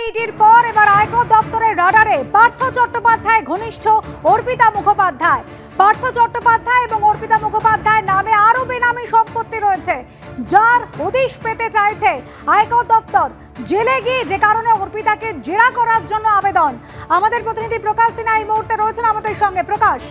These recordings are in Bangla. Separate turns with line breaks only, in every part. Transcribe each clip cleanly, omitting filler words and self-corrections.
সিবিআইডির পর এবার আয়কর দপ্তরের রাডারে পার্থ চট্টোপাধ্যায় ঘনিষ্ঠ অর্পিতা মুখোপাধ্যায়। পার্থ চট্টোপাধ্যায় এবং অর্পিতা মুখোপাধ্যায় নামে আরো বেনামি সম্পত্তি রয়েছে, যার হদিশ পেতে চাইছে আয়কর দপ্তর। জেলে গিয়ে যে কারণে অর্পিতাকে জেরা করার জন্য আবেদন। আমাদের প্রতিনিধি প্রকাশ সিনহা এই মুহূর্তে রয়েছেন আমাদের সঙ্গে। প্রকাশ,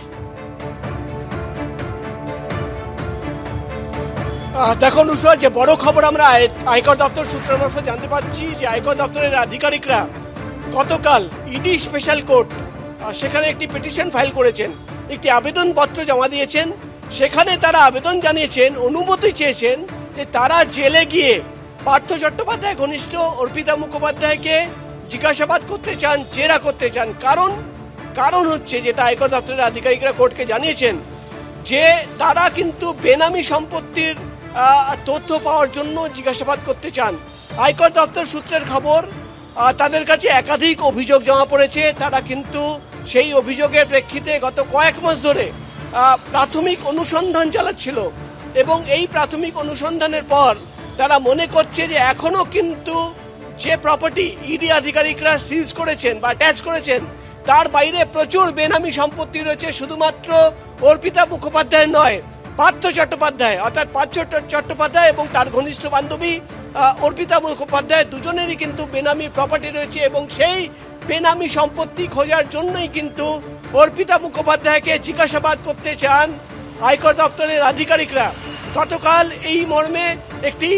দেখুন নুসরাত, যে বড় খবর আমরা আয়কর দপ্তর সূত্রের মারফত জানতে পারছি যে আয়কর দপ্তরের আধিকারিকরা গতকাল ইডি স্পেশাল কোর্ট সেখানে একটি পিটিশন ফাইল করেছেন, একটি আবেদনপত্র জমা দিয়েছেন। সেখানে তারা আবেদন জানিয়েছেন, অনুমতি চেয়েছেন যে তারা জেলে গিয়ে পার্থ চট্টোপাধ্যায় ঘনিষ্ঠ অর্পিতা মুখোপাধ্যায়কে জিজ্ঞাসাবাদ করতে চান, জেরা করতে চান। কারণ হচ্ছে, যেটা আয়কর দপ্তরের আধিকারিকরা কোর্টকে জানিয়েছেন, যে তারা কিন্তু বেনামি সম্পত্তির তথ্য পাওয়ার জন্য জিজ্ঞাসাবাদ করতে চান। আয়কর দপ্তর সূত্রের খবর, তাদের কাছে একাধিক অভিযোগ জমা পড়েছে। তারা কিন্তু সেই অভিযোগের প্রেক্ষিতে গত কয়েক মাস ধরে প্রাথমিক অনুসন্ধান চালাচ্ছিল, এবং এই প্রাথমিক অনুসন্ধানের পর তারা মনে করছে যে এখনো কিন্তু যে প্রপার্টি ইডি আধিকারিকরা সিজ করেছেন বা অ্যাটাচ করেছেন, তার বাইরে প্রচুর বেনামি সম্পত্তি রয়েছে। শুধুমাত্র অর্পিতা মুখোপাধ্যায় নয়, পার্থ চট্টোপাধ্যায় অর্থাৎ পার্থ চট্টোপাধ্যায় এবং তার ঘনিষ্ঠ বান্ধবী অর্পিতা মুখোপাধ্যায় দুজনেরই কিন্তু বেনামি প্রপার্টি রয়েছে, এবং সেই বেনামি সম্পত্তি খোঁজার জন্যই কিন্তু অর্পিতা মুখোপাধ্যায়কে জিজ্ঞাসাবাদ করতে চান আয়কর দপ্তরের আধিকারিকরা। গতকাল এই মর্মে একটি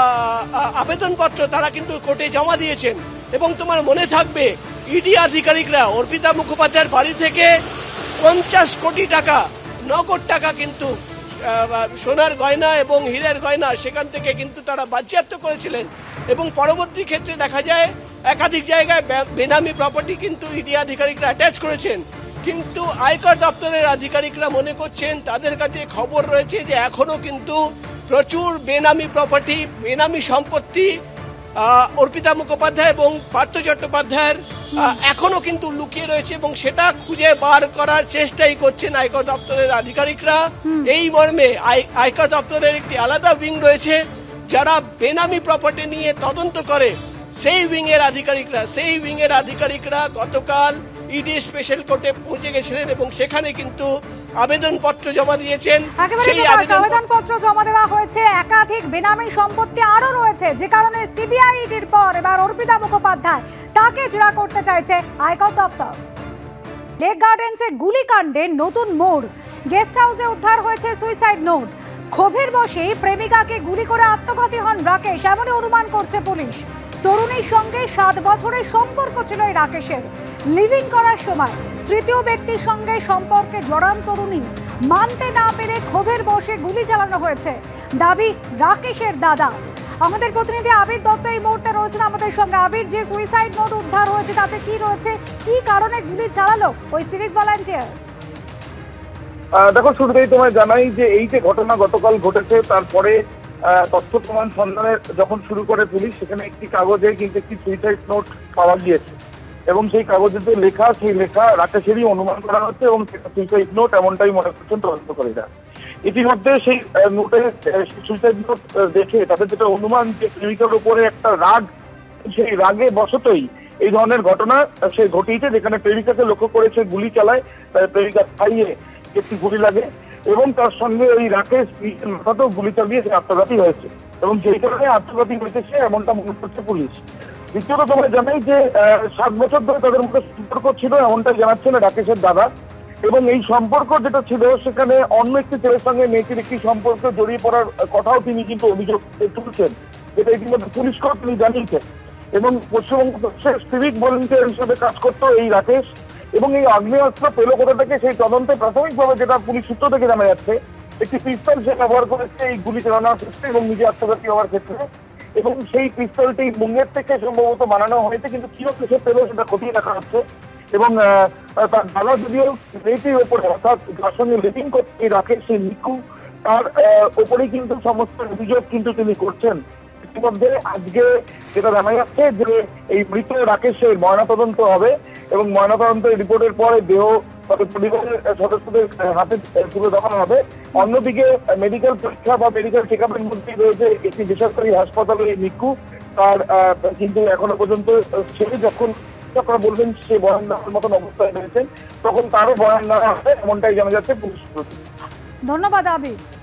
আবেদনপত্র তারা কিন্তু কোর্টে জমা দিয়েছেন, এবং তোমার মনে থাকবে ইডি আধিকারিকরা অর্পিতা মুখোপাধ্যায়ের বাড়ি থেকে 50 কোটি টাকা নগদ টাকা কিন্তু সোনার গয়না এবং হীরের গয়না সেখান থেকে কিন্তু তারা বাজেয়াপ্ত করেছিলেন, এবং পরবর্তী ক্ষেত্রে দেখা যায় একাধিক জায়গায় বেনামি প্রপার্টি কিন্তু ইডি আধিকারিকরা অ্যাটাচ করেছেন। কিন্তু আয়কর দপ্তরের আধিকারিকরা মনে করছেন, তাদের কাছে খবর রয়েছে যে এখনো কিন্তু প্রচুর বেনামি প্রপার্টি, বেনামি সম্পত্তি অর্পিতা মুখোপাধ্যায় এবং পার্থ চট্টোপাধ্যায়ের এখনো কিন্তু লুকিয়ে রয়েছে, এবং সেটা খুঁজে বার করার চেষ্টাই করছেন আয়কর দপ্তরের আধিকারিকরা। এই মর্মে আয়কর দপ্তরের একটি আলাদা উইং রয়েছে, যারা বেনামি প্রপার্টি নিয়ে তদন্ত করে। সেই উইং এর আধিকারিকরা গতকাল ইডি স্পেশাল কোর্টে পৌঁছে গেছিলেন, এবং সেখানে কিন্তু আবেদনপত্র জমা দিয়েছেন।
সেই আবেদনপত্র জমা দেওয়া হয়েছে। একাধিক বেনামি সম্পত্তি আরো রয়েছে, যে কারণে সিবিআইডির পর এবার অর্পিতা মুখোপাধ্যায় তাকে জেরা করতে চাইছে আয়কর দপ্তর। লেক গার্ডেন্সে গুলিকাণ্ডে নতুন মোড়। গেস্ট হাউসে উদ্ধার হয়েছে সুইসাইড নোট। ক্ষোভের বশে প্রেমিকাকে গুলি করে আত্মঘাতী হন রাকেশ, এমনই অনুমান করছে পুলিশ। তরুণীর সঙ্গে 7 বছরের সম্পর্ক ছিল এই রাকেশের। লিভিং করার সময় তৃতীয় ব্যক্তির সঙ্গে সম্পর্কে জড়ান তরুণী। মানতে না পেরে ক্ষোভের বশে গুলি চালানো হয়েছে, দাবি রাকেশের দাদা। আমাদের প্রতিনিধি আবির দত্ত এই মুহূর্তে রয়েছেন আমাদের সঙ্গে। আবির, যে সুইসাইড নোট উদ্ধার হয়েছে তাতে কি রয়েছে, কি কারণে গুলি চালালো ওই সিভিক ভলান্টিয়ার?
দেখো, শুরুতেই তোমায় জানাই যে এই যে ঘটনা গতকাল ঘটেছে, তারপরে তথ্য প্রমাণ সন্ধানের যখন শুরু করে পুলিশ, সেখানে একটি কাগজে কিন্তু একটি সুইসাইড নোট পাওয়া গিয়েছে, এবং সেই কাগজে যে লেখা, সেই লেখা রাকেশেরই অনুমান করা হচ্ছে, এবং সেটা সুইসাইড নোট এমনটাই মনে করছেন তদন্তকারীরা। ইতিমধ্যে সেই নোটে সুইসাইড নোট দেখে তাদের যেটা অনুমান, যে প্রেমিকার উপরে একটা রাগ, সেই রাগে বশতই এই ধরনের ঘটনা সে ঘটিয়েছে, যেখানে প্রেমিকাকে লক্ষ্য করে সে গুলি চালায়, প্রেমিকার থাইয়ে একটি গুলি লাগে, এবং তার সঙ্গে ওই রাকেশ মাথাতেও গুলি চালিয়ে সে আত্মঘাতী হয়েছে, এবং সেই কারণে আত্মঘাতী হয়েছে সে, এমনটা মনে করছে পুলিশ। দ্বিতীয়ত তোমরা জানাই যে 7 বছর ধরে তাদের মধ্যে সম্পর্ক ছিল, এমনটাই জানাচ্ছেন রাকেশের দাদা। এবং এই সম্পর্ক যেটা ছিল, সেখানে অন্য একটি ছেলের সঙ্গে মেয়েটির একটি সম্পর্ক জড়িয়ে পড়ার কথাও তিনি কিন্তু অভিযোগ তুলছেন, যেটা ইতিমধ্যে পুলিশকেও তিনি জানিয়েছেন। এবং পশ্চিমবঙ্গ সিভিক ভলান্টিয়ার হিসেবে কাজ করতো এই রাকেশ, এবং এই আগ্নেয়াস্ত্র পেল কোথা থেকে, সেই তদন্তে প্রাথমিকভাবে যেটা পুলিশ সূত্র থেকে জানা যাচ্ছে, একটি পিস্তল সে ব্যবহার করেছে এই গুলি চালানোর ক্ষেত্রে এবং নিজে আত্মঘাতী হওয়ার ক্ষেত্রে, এবং সেই পিস্তলটি মুঙ্গের থেকে সম্ভবত বানানো হয়েছে, কিন্তু কিভাবে সে পেল সেটা খতিয়ে দেখা হচ্ছে। এবং তার দাদা যদিও মেয়েটির ওপরে, অর্থাৎ যার সঙ্গে লিভিং করছে রাকেশ, সেই নিকু, তার ওপরেই কিন্তু সমস্ত অভিযোগ কিন্তু তিনি করছেন। ইতিমধ্যে আজকে যেটা জানা যাচ্ছে যে এই মৃত রাকেশের ময়নাতদন্ত হবে, এবং ময়নাতদন্তের রিপোর্টের পরে দেহ তবে পরিবারের সদস্যদের হাতে তুলে দেওয়া হবে। অন্যদিকে মেডিকেল পরীক্ষা বা মেডিকেল চেক আপের মধ্যে রয়েছে একটি বেসরকারি হাসপাতালের এই মৃত্যু, তার কিন্তু এখনো পর্যন্ত ছেলে যখন আপনারা বলবেন সে বয়ান দেওয়ার মতন অবস্থায় রয়েছেন, তখন তারও বয়ান নেওয়া হবে এমনটাই জানা যাচ্ছে পুলিশ সূত্র থেকে।
ধন্যবাদ আবির।